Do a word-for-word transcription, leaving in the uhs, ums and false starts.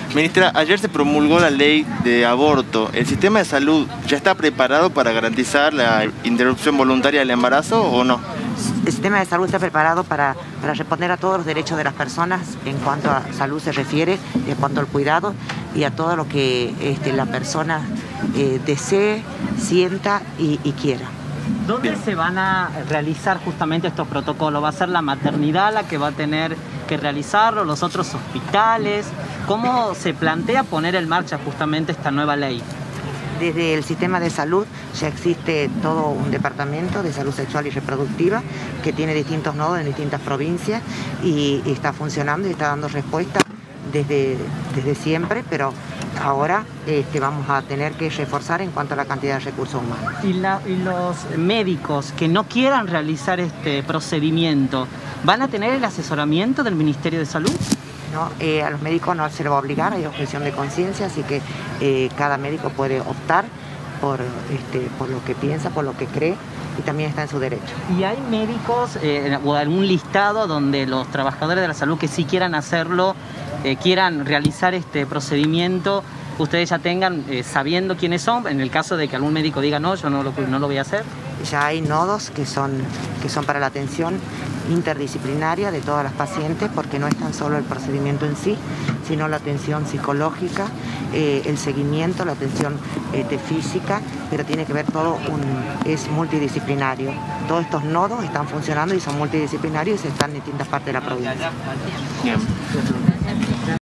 Ministra, ayer se promulgó la ley de aborto. ¿El sistema de salud ya está preparado para garantizar la interrupción voluntaria del embarazo o no? El sistema de salud está preparado para, para responder a todos los derechos de las personas en cuanto a salud se refiere, en cuanto al cuidado y a todo lo que este, la persona eh, desee, sienta y, y quiera. ¿Dónde Bien. se van a realizar justamente estos protocolos? ¿Va a ser la maternidad la que va a tener que realizarlo, los otros hospitales? ¿Cómo se plantea poner en marcha justamente esta nueva ley? Desde el sistema de salud ya existe todo un departamento de salud sexual y reproductiva que tiene distintos nodos en distintas provincias y, y está funcionando y está dando respuesta desde, desde siempre, pero ahora este, vamos a tener que reforzar en cuanto a la cantidad de recursos humanos. ¿Y, la, y los médicos que no quieran realizar este procedimiento, van a tener el asesoramiento del Ministerio de Salud? No, eh, a los médicos no se les va a obligar, hay objeción de conciencia, así que eh, cada médico puede optar por, este, por lo que piensa, por lo que cree y también está en su derecho. ¿Y hay médicos eh, o algún listado donde los trabajadores de la salud que sí quieran hacerlo, eh, quieran realizar este procedimiento, ustedes ya tengan eh, sabiendo quiénes son, en el caso de que algún médico diga no, yo no lo, no lo voy a hacer? Ya hay nodos que son, que son para la atención interdisciplinaria de todas las pacientes, porque no es tan solo el procedimiento en sí, sino la atención psicológica, eh, el seguimiento, la atención este, física, pero tiene que ver todo, un, es multidisciplinario. Todos estos nodos están funcionando y son multidisciplinarios y están en distintas partes de la provincia. Bien.